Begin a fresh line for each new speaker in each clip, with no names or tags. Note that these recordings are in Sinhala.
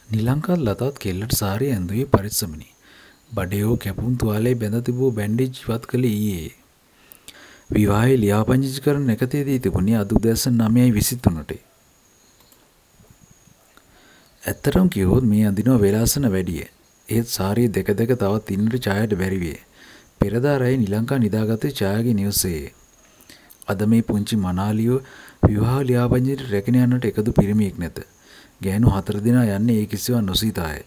නිලංකා ලතාත් කෙල්ලට සාරිය ඇඳුවේ පරිස්සමිනි. බඩේෝ කැපුම් තුවාලේ බැඳ තිබූ බැන්ඩේජ් ඉවත් කළේ ඊයේ. විවාහයේ ලියාපදිංචි කරන එකතේදී තිබුණේ අද උදෑසන 9:23ට. ඇත්තටම කිව්වොත් මේ අඳිනවා වෙලාසන වැඩිය. ඒත් සාරිය දෙක තවත් ඉන්නට ඡායාට බැරි විය. පෙරදාරයි නිලංකා නිදාගත්තේ ඡායාගේ නිවසේ. අද මේ පුංචි මනාලියෝ විවාහ ලියාපදිංචිට රැගෙන යන්නට එකදු පිරිමියෙක් නැත. ගෑනු 4 දෙනා යන්නේ ඒ කිසිවක් නොසිතාය.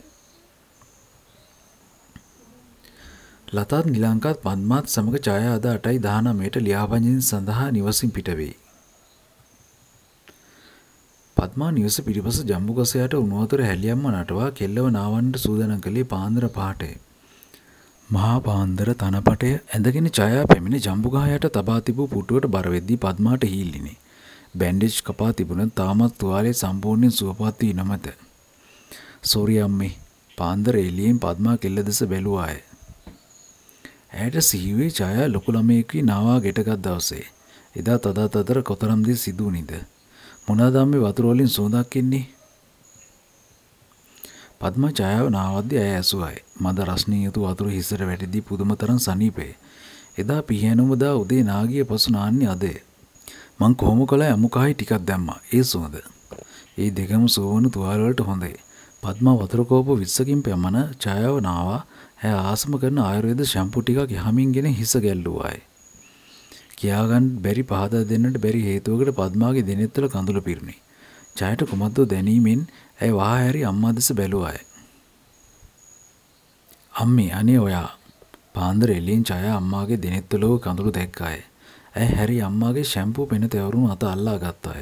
ලතාත් නිලංකාත් පද්මාත් සමග ඡායා අද 8:19ට ලියාපදිංචි සඳහා නිවසින් පිට වෙයි. පද්මා නිවස පිටිපස ජම්බුගස යට උණු වතුර හැලියම්ම නටවා කෙල්ලව නාවන්නට සූදානම් කළේ පාන්දර 5ට. මහා පාන්දර තනපටය ඇඳගෙන ඡායා පැමිණ ජම්බුගහ යට තබා තිබූ පුටුවට බර වෙද්දී පද්මාට හීල්ලිනේ. බැන්ඩේජ් කපා තිබුණ තාමත් තුවාලේ සම්පූර්ණයෙන් සුවපත් වී නොමැත. සෝරි අම්මේ. පාන්දර එළියෙන් පද්මා කෙල්ල දෙස බැලුවාය. ඇයට සිහිවේ ඡායා ලොකු ළමයෙක් වී නාවා ගෙටගත් දවසේ. එදා තදත් අතර කොතරම් දේ සිදු වුණේද? මොනවාද අම්මේ වතුර වලින් සුවඳක් එන්නේ? පද්මා ඡායාව නාවද්දී ඇය ඇසුවාය. මද රස්නේ යතු වතුර හිසට වැටිදී පුදුම තරම් සනීපේ. එදා පියනුමදා උදේ නාගිය පසු නාන්නේ අදේ. මං කොහොම කළා අමුකහයි ටිකක් දැම්මා. ඒ සුවඳ. ඒ දෙකම සුවවන තුවාල වලට හොඳයි. පද්මා වතුර කෝප 20කින් පැමන ඡායාව නාවා. ඇය ආසම කරන ආයුර්වේද ෂැම්පූ ටිකක් යහමින්ගෙන හිස ගැල්ලුවාය. කියාගන්න බැරි පහදා දෙන්නට බැරි හේතුවකට පද්මාගේ දෙනෙත්වල කඳුළු පිරුණි. ඡායට කුමද්ද දැනීමෙන් ඇය වහා හැරි අම්මා දෙස බැලුවාය. අම්මේ අනේ ඔයා. පාන්දර එළියෙන් ඡායා අම්මාගේ දෙනෙත්වල කඳුළු දැක්කාය. ඇය හැරි අම්මාගේ ෂැම්පූ පෙන තැවරුණු අත අල්ලා ගත්තාය.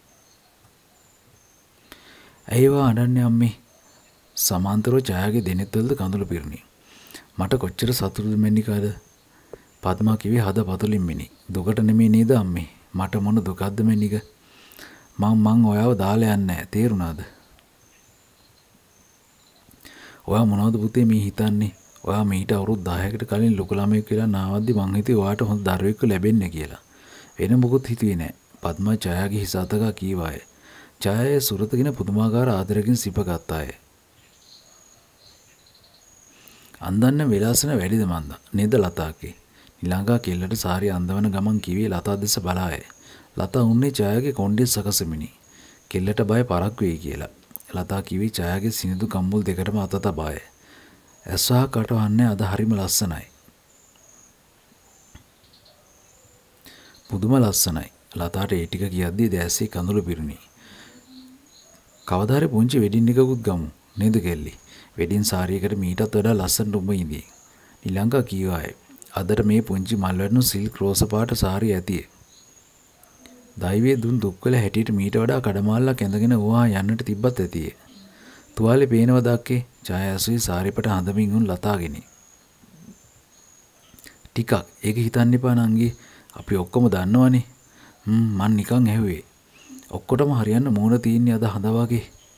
ඇයිවා අඬන්නේ අම්මේ? සමාන්තරව ඡායාගේ දෙනෙත්වලද කඳුළු පිරුණි. මට කොච්චර සතුටුද මෙන්නිකාද? පද්මා කිව්වේ හද පතුලින් මිනි. දුකට නෙමෙයි නේද අම්මේ? මට මොන දුකක්ද මෙන්නික? මං ඔයාව දාලා යන්නේ නැහැ. තේරුණාද? ඔයා මොනවද පුතේ මේ හිතන්නේ? ඔයා මීට අවුරුදු 10කට කලින් ලොකු ළමයෙක් කියලා නාවද්දි මං හිතුවේ ඔයාට හොඳ දරුවෙක් ලැබෙන්න කියලා. වෙන මොකුත් හිතුවේ නැහැ. පද්මා ඡායාගේ හිස අතගා කීවාය. ඡායාවේ සුරතගෙන පුදුමාකාර ආදරකින් සිපගත්තාය. අන්දන්න වෙලාසන වැඩිද මන්ද නේද ලතාගේ? නිලංගා කෙල්ලට සාරිය අඳවන ගමන් කිව්වේ ලතා දෙස බලාය. ලතා උන්නේ ඡායාගේ කොණ්ඩේ සකසමිනි. කෙල්ලට බය පරක් වෙයි කියලා. ලතා කිව්වේ ඡායාගේ සිනිඳු කම්බුල් දෙකටම අත තබාය. ඇස්වහ කටවන්නේ අද හරිම ලස්සනයි. පුදුම ලස්සනයි. ලතාට ඒ ටික කියද්දී දැස්සේ කඳුළු පිරුණි. කවදාරි පුංචි වෙඩින් එකකුත් ගමු නේද කෙල්ලි? වෙඩින් සාරියකට මීටත් වඩා ලස්සනට උඹ ඉඳී. නිලංගා කීවාය. අදට මේ පුංචි මල් වැටුණු සිල්ක් රෝස පාට සාරිය ඇතියේ. දෛවයේ දුන් දුක්වල හැටියට මීට වඩා කඩමාල්ලක් ඇඳගෙන ඕවා යන්නට තිබ්බත් ඇතියේ. තුවාලේ පේනව දක්කේ ඡායාසුයි සාරිපට හඳමින් උන් ලතාගෙන. ටිකක් ඒක හිතන්න එපා නංගි. අපි ඔක්කොම දන්නවනේ. මං නිකන් ඇහුවේ. ඔක්කොටම හරියන්න මූණ තියෙන්නේ අද හඳ වගේ.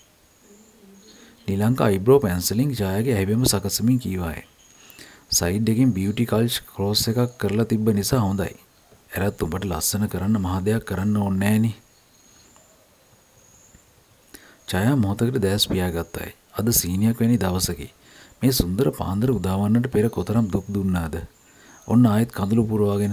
නිලංකා අයිබ්‍රෝ පැන්සලින් ඡායාගේ ඇහැබෙම සකසමින් කීවාය. සයිඩ් එකෙන් බියුටි කල්ච් ක්‍රොස් එකක් කරලා තිබ්බ නිසා හොඳයි. එරත් උඹට ලස්සන කරන්න මහ දෙයක් කරන්න ඕනේ නෑනේ. ඡායා මොහොතකට දැස් පියාගත්තාය. අද සීනියක් වැනි දවසකි. මේ සුන්දර පාන්දර උදාවන්නට පෙර කොතරම් දුක් දුන්නාද? ඔන්න ආයෙත් කඳුළු පුරවාගෙන.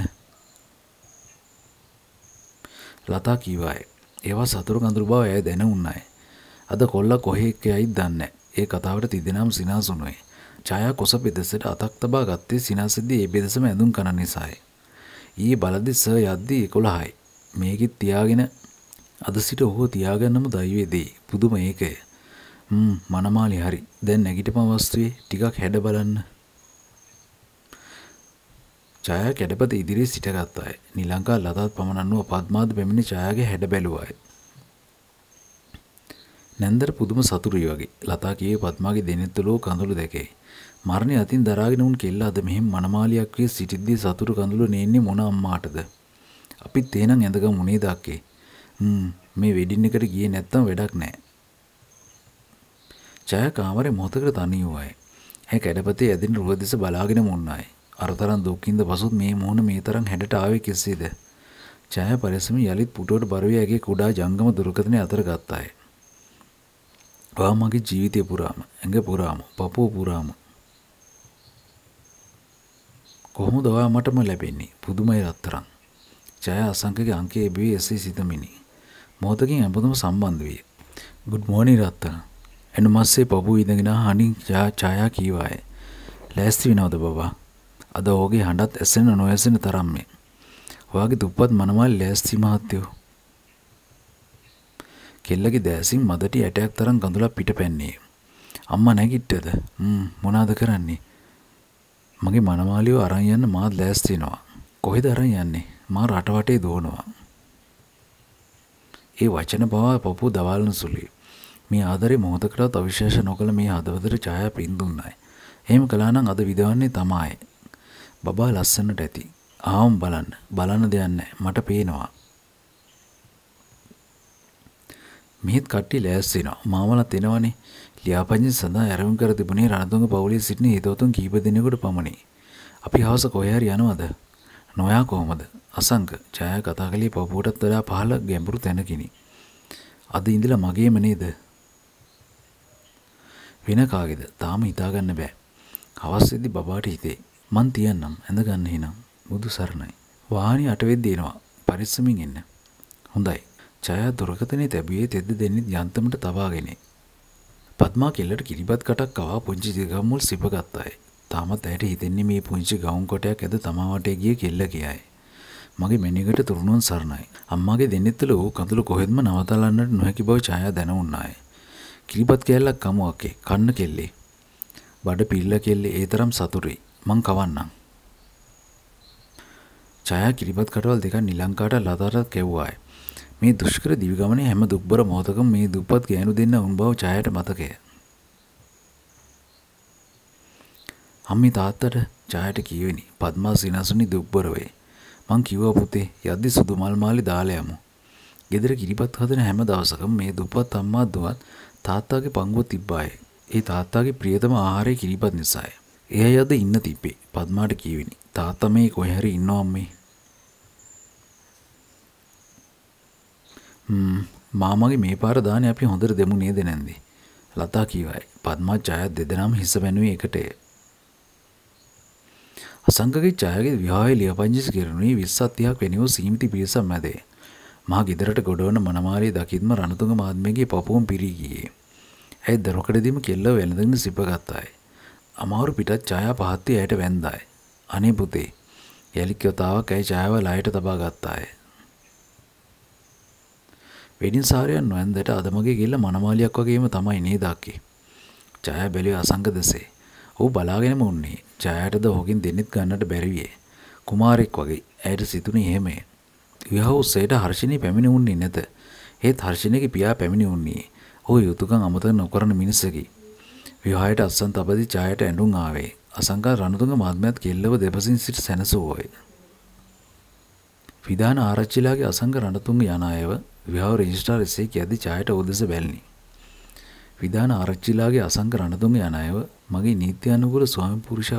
ලතා කීවාය. ඒවා සතුරු කඳුළු බව ඇය දැන උන්නාය. අද කොල්ලා කොහේ යයිද දන්නේ. ඒ කතාවට තිදෙනාම සිනාසුනුයි. ඡායා කොස පෙදෙසට අතක් තබා ගත්තේ සිනාසෙද්දී ඒ පෙදෙසම ඇඳුම් කන නිසායි. ඊයේ බලද්දි සර් යද්දී 11යි. මේකෙත් තියාගෙන අද සිට ඔහුව තියාගන්නම දෛවයේදී. පුදුම ඒකය. මනමාලි හරි. දැන් නැගිටපන් වස්තුවේ ටිකක් හැඩ බලන්න. ඡායා කැඩපත ඉදිරියේ සිටගත්තාය. නිලංකා ලතාත් පමණන්ව පද්මාද පැමිණ ඡායාගේ හැඩ බැලුවාය. නැන්දර පුදුම සතුටුයි වගේ. ලතා කියේ පද්මාගේ දෙනෙත්තුලෝ කඳුළු දැකේ. මරණය අතින් දරාගෙන උන් කෙල්ල අද මෙහෙම මනමාලියක් වී සිටිද්දී සතුටු කඳුළු නේන්නේ මොන අම්මාටද? අපිත් එහෙනම් ඇඳගමු නේද අක්කේ? මේ වෙඩින් එකට ගියේ නැත්තම් වැඩක් නැහැ. ඡායා කාමරේ මොහොතකට තනි වුණාය. ඇය කැඩපතේ ඇදින රුව දෙස බලාගෙන මුන්නාය. අරතරන් දුකින්ද පසුත් මේ මොහොන මේ තරම් හැඩට ආවේ කෙසේද? ඡායා පරිස්සමින් යලිත් පුටුවට බර වී ඇගේ කුඩා ජංගම දුරකථනය අතර ගත්තාය. ඔයා මගේ ජීවිතය පුරාම, ඇඟ පුරාම, පපුව පුරාම කොහොමද ඔයා මටම ලැබෙන්නේ? පුදුමයි රත්තරන්. ජය අසංකගේ අංකයේ බිවි එසේ සිතමිනි. මොහොතකින් හැමෝටම සම්බන්ධ විය. good morning රත්තරන්. එනුමස්සේ පපුව ඉඳගෙන හනින් ඡායා කීවාය. ලෑස්ති වෙනවද බබා? අද ඔහුගේ හඬත් ඇසෙන නොඇසෙන තරම්ය. ඔයාගේ දුප්පත් මනමාලි ලෑස්ති මහත්තයෝ. කෙල්ලගේ දැසින් මදටි ඇටයක් තරම් කඳුලක් පිටපැන්නේ. අම්මා නැගිට්ටද? මොනවාද කරන්නේ? මගේ මනමාලියව අරන් යන්න මාත් ලෑස්ති වෙනවා. කොහෙද අරන් යන්නේ? මා රට වටේ දුවනවා. ඒ වචන පවා පපුව දවල්න සුළුයි. මේ ආදරේ මොහොතකටවත් අවිශ්වාස නොකළ මේ හදවතට ඡායා පින් දුන්නයි. එහෙම කළා නම් අද විදවන්නේ තමයි. බබා ලස්සනට ඇති. ආවම් බලන්න දෙයක් නැහැ. මට පේනවා. මෙහෙත් කට්ටිය ලෑස්ති වෙනවා. මාමලත් එනවනේ. ලියාපදිංචි සඳහා ආරම්භ කර තිබුණේ රණතුංග පවුලේ සිටින හිතවතුන් කීප දෙනෙකුට පමණි. අපි හවස කොහේ හරි යනවද? නොයා කොහමද? අසංක ඡායා කතා කළේ පපුවටත් වඩා පහළ ගැඹුරු තැනකිනි. අද ඉඳලා මගේම නේද? වෙන කාගේද? තාම හිතාගන්න බෑ. හවස් වෙද්දි බබාට හිතේ. මං තියන්නම් ඇඳ ගන්න එහෙනම්. බුදු සරණයි. වාහනේ අටවෙද්දි එනවා. පරිස්සමින් එන්න. හොඳයි. ඡායා දුරකතනේ තැබුවේ තෙද්ද දෙන්නේ යන්තමට තවාගෙන. පద్මා කෙල්ලට කිරිබත් කටක් කවා පුංචි දිගම් මුල් සිප ගත්තාය. තාමත් ඇයට හිතෙන්නේ මේ පුංචි ගවුම් කොටයක් ඇද තමා වටේ ගිය කෙල්ල කියයි. මගේ මෙනිකට තුරුණුවන් සරණයි. අම්මාගේ දෙන්නෙත්තල වූ කඳුළු කොහෙත්ම නවතලන්නට නොහැකි බව ඡායා දැනුණාය. කිරිබත් කෑල්ලක් කමු අක්කේ. කන්න කෙල්ලේ. බඩ පිල්ල කෙල්ලේ ඒ තරම් සතුටුයි. මං කවන්නම්. ඡායා කිරිබත් කටවල් දෙකක් නිලංකාට ලතාරට කෙව්වාය. මේ දුෂ්කර දිවි ගමනේ හැම දුක්බර මොහොතකම මේ දුප්පත් ගෑනු දෙන්න උන් බව ඡායාට මතකය. අම්මි තාත්තට ඡායාට කියවෙනි. පద్මා සිනාසුනි දුක්බර වේ. මං කිව්වා පුතේ යද්දි සුදු මල් මාලි දාලා යමු. ගෙදර කිරිබත් හදන හැම දවසකම මේ දුප්පත් අම්මා දුවත් තාත්තාගේ පංගුව තිබ්බාය. ඒ තාත්තාගේ ප්‍රියතම ආහාරය කිරිබත් නිසාය. එයා යද්ද ඉන්න තිබ්බේ. පද්මාට කියවෙනි. තාත්තා මේ කොහේ හරි ඉන්නව අම්මේ. මාමගේ මේ පාර දාන්නේ අපි හොඳට දෙමු නේද නැන්දේ? ලතා කීවායි. පද්මා ඡායා දෙදෙනාම හිස වැනුවේ එකටය. අසංකගේ ඡායාගේ විවාහය ලියාපදිංචි කෙරුණේ 20ක් 30ක් වෙනිව සීමිත පිරිසක් මැදේ. මා ගෙදරට ගොඩවන මනමාලිය දකිත්ම රණතුංග මහත්මියගේ පපුවම පිරී ගියේ. ඇය දරකඩදීම කෙල්ල වෙළඳගෙන සිප ගත්තාය. අමාරු පිටත් ඡායා පහත්ති ඇයට වැන්දාය. අනේ පුතේ. යලික්‍යතාවක් ඇයි ඡායාව ලයට තබා ගත්තාය. වෙඩින් සාරයන් නොඇන්දට අද මගේ කෙල්ල මනමාලියක් වගේම තමයි නේද අක්කේ. ඡායා බැලුවේ අසංක දෙසේ. ඔහු බලාගෙනම උන්නේ. ඡායාටද ඔහුගෙන් දෙන්නෙත් ගන්නට බැරි විය. කුමාරෙක් වගේ. ඇයට සිතුනේ එහෙමයි. විවාහ උත්සවයට හර්ෂණී පැමිණ උන්නේ නැත. ඒත් හර්ෂණීගේ පියා පැමිණ උන්නේ. ඔහු යුතුයකම් අමතක නොකරන මිනිසෙකි. විවාහයට අත්සන් තබදී ඡායාට ඇඬුම් ආවේ. අසංකා රණතුංග මහත්මයාත් කෙල්ලව දෙපසින් සිට සැනසුවෝය. විධාන ආරච්චිලාගේ අසංක රණතුංග යන අයව විවාහ රෙජිස්ට්‍රාර් එසේ කියද්දි ඡායාට උදෙස බැල්නි. විධාන ආරච්චිලාගේ අසංක රණතුංග යන අයව මගේ නීත්‍යානුකූල ස්වාමි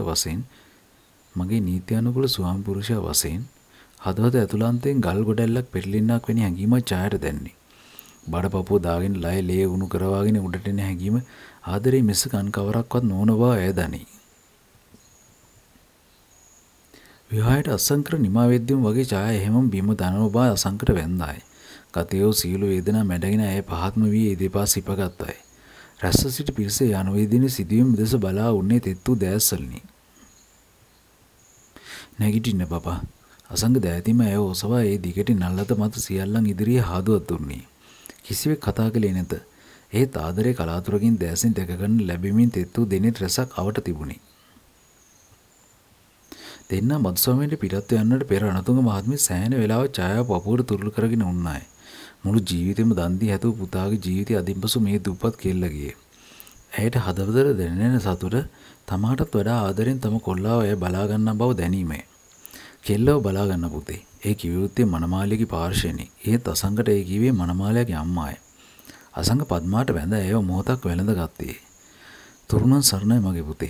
පුරුෂයා වශයෙන් හදවත ඇතුළාන්තයෙන් ගල් ගොඩැල්ලක් පෙරලින්නක් වැනි හැඟීමක් ඡායාට දැන්නේ. බඩපපුව දාගෙන ලය ලේ උණු කරවාගෙන උඩට එන හැඟීම ආදරේ මිස කන් කවරක්වත් නොවන බව ඇය දනී. විවාහයට අසංකර නිමා වෙද්දීම වගේ ඡායා එහෙමම බිම දනව බව අසංකට වැන්දාය. ගතයෝ සීළු වේදනා මැඩගෙන ඇය පහත්ම වී ඒ දෙපා සිපගත්තාය. රැස්ව සිට පිරිස යනුවේදීන සිදුවීම් දෙස බලා උන්නේ තෙත්තු දෑස්වලිනි. නැගිටින්න බබා. අසංක දෑතිම ඇය ඔසවා ඒ දිගට නල්ලත මත සියල්ලන් ඉදිරියේ හාදුවක් දුන්නේ. කිසිවෙක් කතා කළේ නැත. ඒත් ආදරේ කලාතුරකින් දැසින් දැක ගන්න ලැබෙමින් තෙත්තු දෙනෙත් රැසක් අවට තිබුණි. දෙන්නා මදුස්වාමීන්ට පිටත් යන්නට පෙර රණතුංග මහත්මිය සෑහෙන වෙලාවක් ඡායාව පපුවට තුරුළු කරගෙන උන්නාය. මුළු ජීවිතේම දන් දී හැදූ පුතාගේ ජීවිතය අදින්පසු මේ දුප්පත් කෙල්ල ගියේ. ඇයට හදවතට දැනෙන සතුට තමාටත් වඩා ආදරෙන් තම කොල්ලාව ඇය බලා ගන්න බව දැනීමයි. කෙල්ලව බලා ගන්න පුතේ. ඒ කිව්වොත්තේ මනමාලියගේ පාර්ශ්වයෙනි. ඒත් අසංකට ඒ කිව්වේ මනමාලියගේ අම්මාය. අසංක පද්මාට වැඳ ඇයව මොහොතක් වැළඳ ගත්තේ. තුරුණන් සරණයි මගේ පුතේ.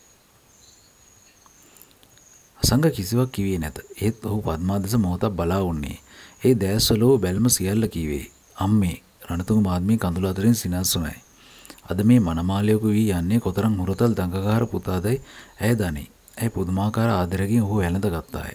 අසංක කිසිවක් කිව්වේ නැත. ඒත් ඔහු පද්මා දෙස මොහොතක් බලා උන්නේ. ඒ දැස්වල බැල්ම සියල්ල කීවේ. අම්මේ රණතුංග මහත්මිය කඳුළු අතරින් සිනාසුනයි. අද මේ මනමාලයක වී යන්නේ කොතරම් හුරතල් දඟකාර පුතාදයි ඇය දනී. ඇය පුදුමාකාර ආදරකින් ඔහු ඇලඳ ගත්තාය.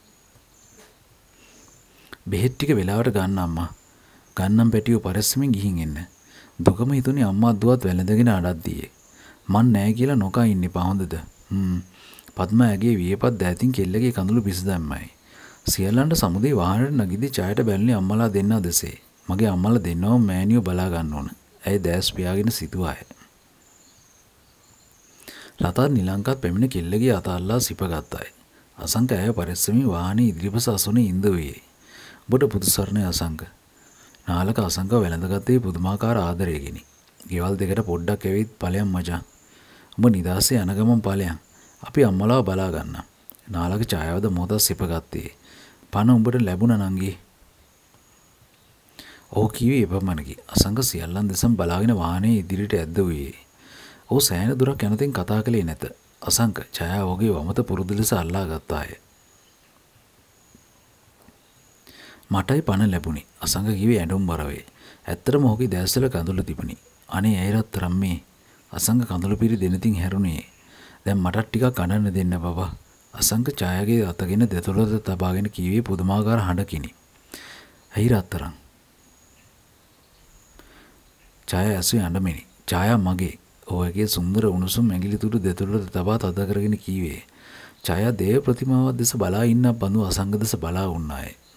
බෙහෙත් ටික වෙලාවට ගන්න අම්මා. ගන්නම් පැටියෝ පරිස්සමින් ගිහින් එන්න. දුකම හිතුනේ අම්මා දුවත් වැළඳගෙන අඩද්දියේ. මන් නෑ කියලා නොකා ඉන්න එපා හොඳද? පద్මා ඇගේ වියපත් දෑතින් කෙල්ලගේ කඳුළු පිස දැම්මයි. සියල්ලන්ට සමුදේ වාහනට නගිදී ඡායට බැලුනේ අම්මලා දෙන්නා දෙසේ. මගේ අම්මලා දෙන්නවම මෑණියෝ බලා ගන්න ඕන. ඇය දැස් පියාගෙන සිටුවාය. රතත් නිලංකත් පැමිණ කෙල්ලගේ අත අල්ලා සිප ගත්තාය. අසංක ඇය පරිස්සමින් වාහනේ ඉදිරිපස අසුනේ ඉඳ වූයේ. ඔබට පුදුසරණේ අසංක. නාලක අසංක වැළඳගත්තේ පුදුමාකාර ආදරයකිනි. ගෙවල් දෙකට පොඩ්ඩක් ඇවිත් ඵලයන් මචං. ඔබ නිදාසේ යන ගමන් ඵලයන්. අපි අම්මලාව බලා ගන්නම්. නාලක ඡායාවද මොහොතක් සිප ගත්තේ. පණ උඹට ලැබුණා නංගි. ඔහු කිව්වේ එපමණකි. අසංක සියල්ලන් දෙසම බලාගෙන වාහනේ ඉදිරියට ඇද්ද වූයේ. ඔහු සෑහෙන දුරක් යනතෙන් කතා කළේ නැත. අසංක ඡායාව ඔහුගේ වමත පුරුදු ලෙස අල්ලා ගත්තාය. මටයි පණ ලැබුණේ. අසංක කිව්වේ ඇඬුම්බර වේ. ඇත්තටම ඔහුගේ දැස්වල කඳුළු තිබුණි. අනේ ඇයිරත් රම්මේ. අසංක කඳුළු පිරි දෙනතින් හැරුණේ. දැන් මටත් ටිකක් අඬන්න දෙන්න බබා. අසංක ඡායාගේ අතගෙන දෙතොලට තබාගෙන කිව්වේ පුදුමාකාර හඬකිනි. ඇයි රත්තරන්? ඡායා ඇසුවේ අඬමිනි. ඡායා මගේ. ඔහුගේ සුන්දර උණුසුම් ඇඟිලි තුඩු දෙතොලට තබා තද කරගෙන කිව්වේ. ඡායා දේව ප්‍රතිමාවක් දෙස බලා ඉන්න බඳු අසංක දෙස බලා වුණාය.